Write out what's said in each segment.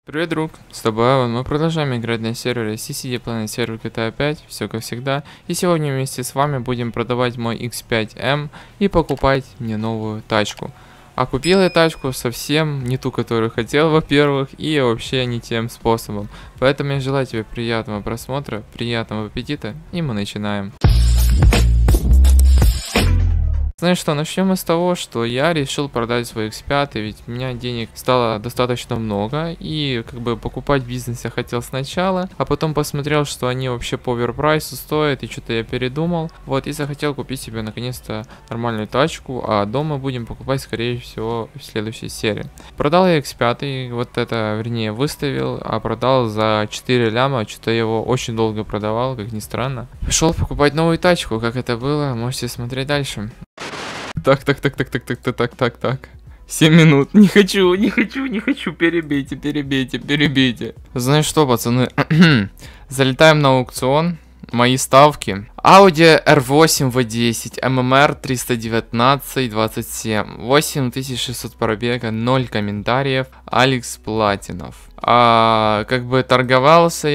Привет, друг, с тобой Аван. Мы продолжаем играть на сервере CCD Planet сервер GTA 5, все как всегда. И сегодня вместе с вами будем продавать мой X5M и покупать мне новую тачку. А купил я тачку совсем не ту, которую хотел, во-первых, и вообще не тем способом. Поэтому я желаю тебе приятного просмотра, приятного аппетита, и мы начинаем. Знаешь что, начнем мы с того, что я решил продать свой X5, ведь у меня денег стало достаточно много, и как бы покупать бизнес я хотел сначала, а потом посмотрел, что они вообще по оверпрайсу стоят, и что-то я передумал, вот, и захотел купить себе наконец-то нормальную тачку, а дома будем покупать, скорее всего, в следующей серии. Продал я X5, вот это, вернее, выставил, а продал за 4 ляма, что-то я его очень долго продавал, как ни странно. Пошел покупать новую тачку, как это было, можете смотреть дальше. Так. 7 минут. Не хочу. Перебейте. Знаешь что, пацаны? Залетаем на аукцион. Мои ставки. Audi R8 V10, MMR 319 27, 8600 пробега, 0 комментариев, Алекс Платинов. Как бы торговался.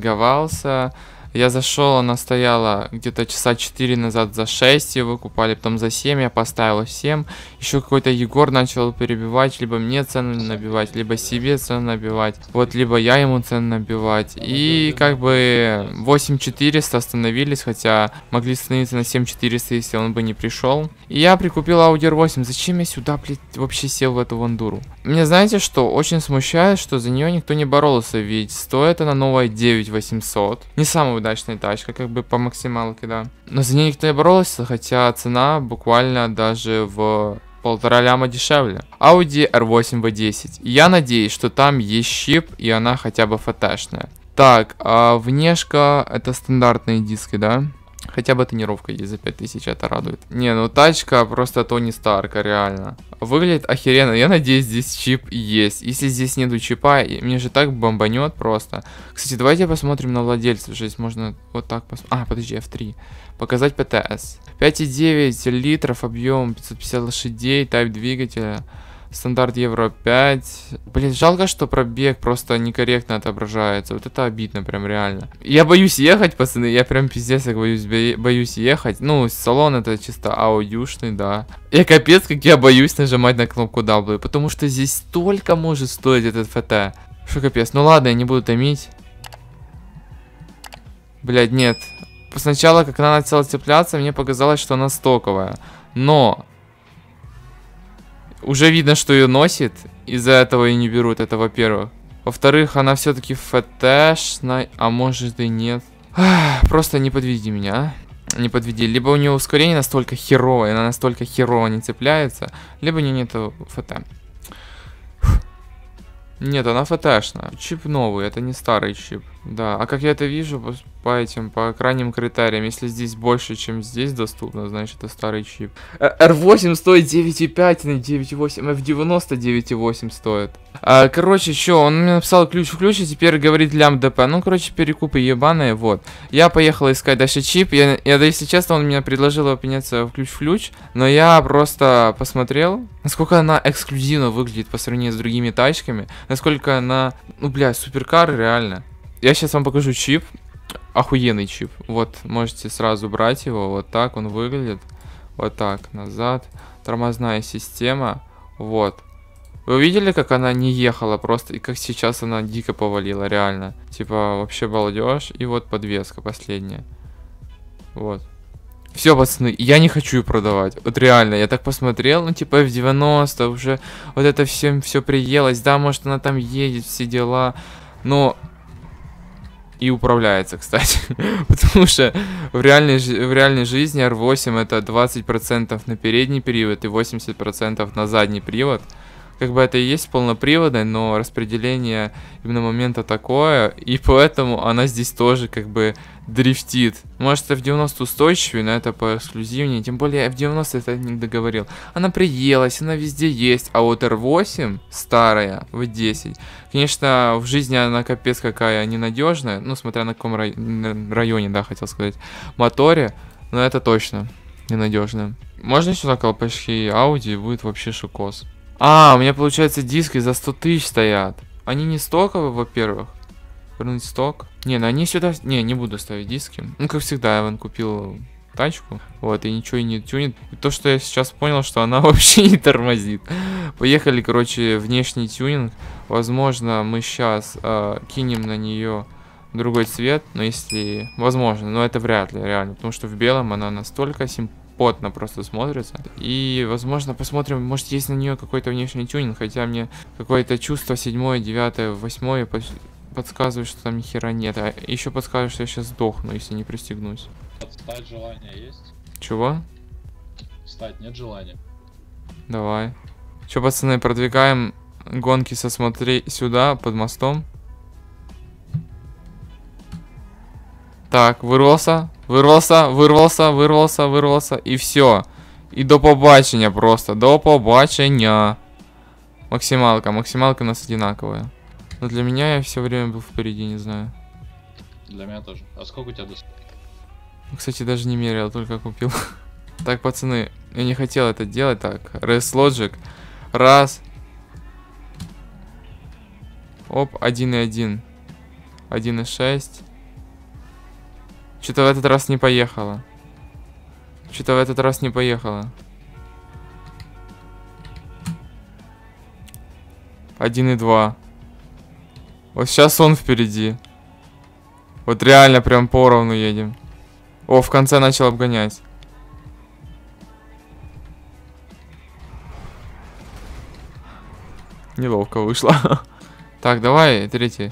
Я зашел, она стояла где-то часа 4 назад за 6, ее выкупали, потом за 7, я поставил 7. Еще какой-то Егор начал перебивать, либо мне цену набивать, либо себе цену набивать. Вот, либо я ему цену набивать. И как бы 8400 остановились, хотя могли остановиться на 7400, если он бы не пришел. И я прикупил Audi R8. Зачем я сюда, блядь, вообще сел в эту вандуру? Мне знаете что, очень смущает, что за нее никто не боролся, ведь стоит она новая 9800. Не самая удачная тачка, как бы по максималке, да. Но за ней никто не боролся, хотя цена буквально даже в 1,5 ляма дешевле. Audi R8 V10. Я надеюсь, что там есть чип, и она хотя бы фэтешная. Так, внешка это стандартные диски, да? Хотя бы тонировка есть за 5000, это радует. Не, ну тачка просто Тони Старка, реально. Выглядит охеренно, я надеюсь, здесь чип есть. Если здесь нету чипа, мне же так бомбанет просто. Кстати, давайте посмотрим на владельца. Здесь можно вот так посмотреть. Подожди, F3. Показать ПТС. 5,9 литров, объем 550 лошадей, тайп двигателя. Стандарт Евро 5. Блин, жалко, что пробег просто некорректно отображается. Вот это обидно, прям реально. Я боюсь ехать, пацаны. Я прям пиздец, как боюсь ехать. Ну, салон это чисто аудиушный, да. Я капец, как я боюсь нажимать на кнопку W. Потому что здесь столько может стоить этот ФТ. Что капец. Ну ладно, я не буду томить. Блядь, нет. Сначала, как она начала цепляться, мне показалось, что она стоковая. Но уже видно, что ее носит, из-за этого и не берут, это во-первых. Во-вторых, она все-таки фэтэшная, а может и нет. Просто не подведи меня, не подведи. Либо у нее ускорение настолько херовое, она настолько херово не цепляется, либо у нее нету фэтэ. Нет, она фэтэшная. Чип новый, это не старый чип. Да, а как я это вижу по крайним критериям, если здесь больше, чем здесь доступно, значит это старый чип. R8 стоит 9,5 на 9,8, F90 9,8 стоит. Короче, что, он мне написал ключ в ключ, и теперь говорит лям ДП. Ну, короче, перекупы ебаные, вот. Я поехал искать дальше чип, да, если честно, он мне предложил обменяться в ключ, но я просто посмотрел, насколько она эксклюзивно выглядит по сравнению с другими тачками, насколько она, ну, бля, суперкар, реально. Я сейчас вам покажу чип. Охуенный чип. Вот, можете сразу брать его. Вот так он выглядит. Вот так, назад. Тормозная система. Вот. Вы увидели, как она не ехала просто? И как сейчас она дико повалила, реально. Типа, вообще балдеж. И вот подвеска последняя. Вот. Все, пацаны, я не хочу ее продавать. Вот реально, я так посмотрел, ну типа F90, уже вот это всем все приелось. Да, может она там едет, все дела. Но и управляется, кстати. Потому что в реальной жизни R8 это 20% на передний привод и 80% на задний привод. Как бы это и есть полноприводное, но распределение именно момента такое, и поэтому она здесь тоже как бы дрифтит. Может F90 устойчивее, но это по эксклюзивнее, тем более F90 это не договорил. Она приелась, она везде есть, а вот R8 старая, V10, конечно, в жизни она капец какая ненадежная, ну смотря на каком районе, да, хотел сказать, моторе, но это точно ненадежная. Можно сюда колпачки Audi, будет вообще шикос. У меня получается диски за 100 тысяч стоят. Они не стоковые, во-первых. Вернуть сток. Не, ну они сюда... Не буду ставить диски. Ну, как всегда, я вон купил тачку. Вот, и ничего и не тюнит. И то, что я сейчас понял, что она вообще не тормозит. Поехали, короче, внешний тюнинг. Возможно, мы сейчас кинем на нее другой цвет. Но если... Возможно, но это вряд ли, реально. Потому что в белом она настолько симпотно просто смотрится. И, возможно, посмотрим, может, есть на нее какой-то внешний тюнинг. Хотя мне какое-то чувство 7, 9, 8 подсказывает, что там ни хера нет. А еще подсказывает, что я сейчас сдохну, если не пристегнусь. Встать желание есть? Чего? Встать нет желания? Давай. Че, пацаны, продвигаем гонки со смотри сюда, под мостом. Так, вырвался. И все. И до побачення просто. До побачення. Максималка у нас одинаковая. Но для меня я все время был впереди, не знаю. Для меня тоже. А сколько у тебя до... Кстати, даже не мерял, только купил. Так, пацаны, я не хотел это делать. Так, Race Logic. Раз. Оп, 1.1. 1.6. Что-то в этот раз не поехало. 1.2. Вот сейчас он впереди. Вот реально прям поровну едем. О, в конце начал обгонять. Неловко вышло. Так, давай, третий.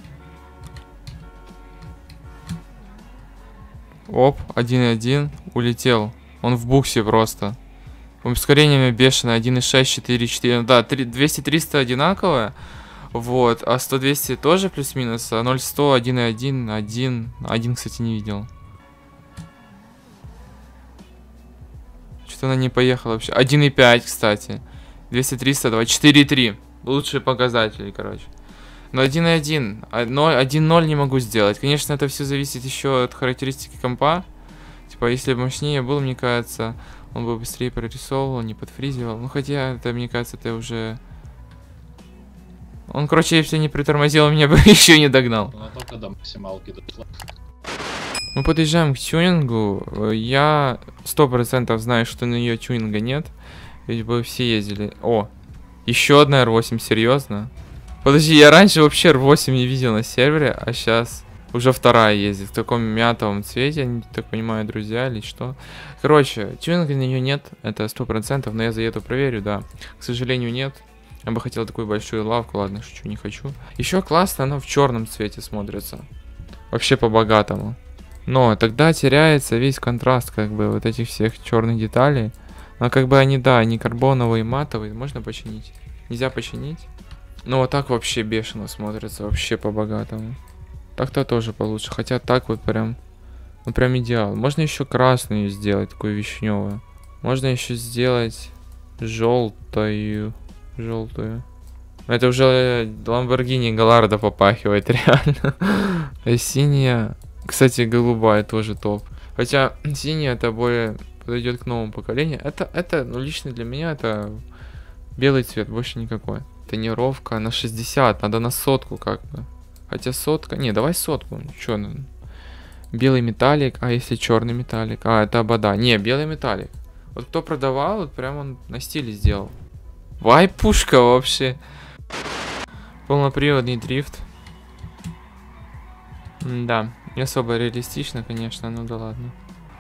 Оп, 1.1. Улетел. Он в буксе просто. Ускорениями бешеное. 1.6, 4.4. Да, 200-300 одинаковое. Вот, а 100-200 тоже плюс-минус, а 0-100, 1.1, 1, кстати, не видел. Что-то она не поехала вообще. 1.5, кстати. 200-300, давай, 4.3. Лучшие показатели, короче. Но 1.1, 1.0 не могу сделать. Конечно, это все зависит еще от характеристики компа. Типа, если бы мощнее был, мне кажется, он бы быстрее прорисовывал, не подфризивал. Ну, хотя, это, мне кажется, это уже... Он, короче, если не притормозил, меня бы еще не догнал. Она только до максималки дошла. Мы подъезжаем к тюнингу. Я 100% знаю, что на нее тюнинга нет. Ведь бы все ездили. О, еще одна R8, серьезно? Подожди, я раньше вообще R8 не видел на сервере, а сейчас уже вторая ездит в таком мятовом цвете. Я так понимаю, друзья, или что? Короче, тюнинга на нее нет, это 100%, но я заеду проверю, да. К сожалению, нет. Я бы хотел такую большую лавку, ладно, шучу, не хочу. Еще классно, она в черном цвете смотрится. Вообще по-богатому. Но тогда теряется весь контраст, как бы, вот этих всех черных деталей. Но как бы они, да, они карбоновые, матовые, можно починить. Нельзя починить. Но вот так вообще бешено смотрится, вообще по-богатому. Так-то тоже получше, хотя так вот прям, ну прям идеал. Можно еще красную сделать, такую вишневую. Можно еще сделать желтую. Это уже Lamborghini Gallardo попахивает, реально. А синяя, кстати, голубая тоже топ. Хотя синяя это более подойдет к новому поколению. Это, ну, лично для меня это белый цвет, больше никакой. Тонировка на 60, надо на 100 как бы. Хотя 100, не, давай 100. Чё, ну, белый металлик, а если черный металлик? А, это обода. Не, белый металлик. Вот кто продавал, вот прям он на стиле сделал. Вай-пушка вообще. Полноприводный дрифт. Да, не особо реалистично, конечно, ну да ладно.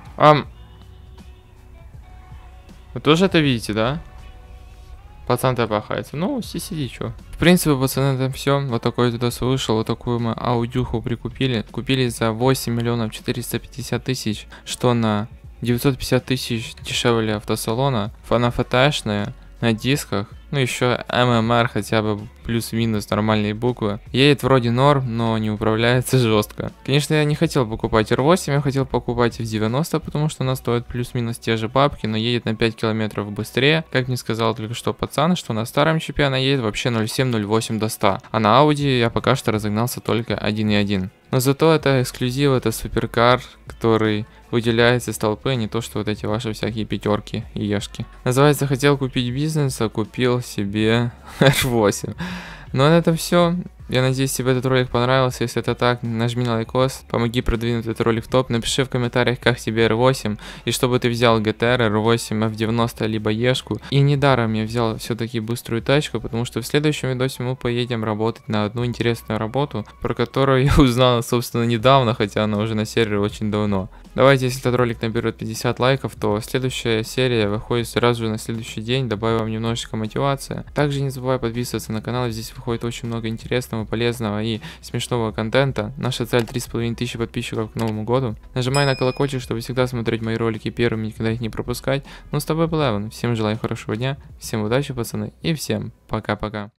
Вы тоже это видите, да? Пацан-то пахается. Ну, сиди, чё. В принципе, пацаны, это все. Вот такой видос вышел. Вот такую мы аудюху прикупили. Купили за 8 миллионов 450 тысяч. Что на 950 тысяч дешевле автосалона. Она ФТшная. На дисках, ну еще ММР хотя бы плюс-минус нормальные буквы. Едет вроде норм, но не управляется жестко. Конечно, я не хотел покупать R8, я хотел покупать F90, потому что она стоит плюс-минус те же бабки, но едет на 5 километров быстрее. Как мне сказал только что пацан, что на старом чипе она едет вообще 0,7-0,8 до 100. А на Audi я пока что разогнался только 1,1. Но зато это эксклюзив, это суперкар, который выделяется из толпы, не то что вот эти ваши всякие пятерки и ешки. Называется, хотел купить бизнес, а купил себе R8. Но на этом все. Я надеюсь, тебе этот ролик понравился. Если это так, нажми на лайкос, помоги продвинуть этот ролик в топ. Напиши в комментариях, как тебе R8, и чтобы ты взял GTR, R8, F90, либо Ешку. И недаром я взял все-таки быструю тачку, потому что в следующем видосе мы поедем работать на одну интересную работу, про которую я узнал, собственно, недавно, хотя она уже на сервере очень давно. Давайте, если этот ролик наберет 50 лайков, то следующая серия выходит сразу же на следующий день, добавим вам немножечко мотивации. Также не забывай подписываться на канал, здесь выходит очень много интересного, полезного и смешного контента. Наша цель 3500 подписчиков к Новому году. Нажимай на колокольчик, чтобы всегда смотреть мои ролики первыми, никогда их не пропускать. Ну, с тобой был Эван, всем желаю хорошего дня, всем удачи, пацаны, и всем пока-пока.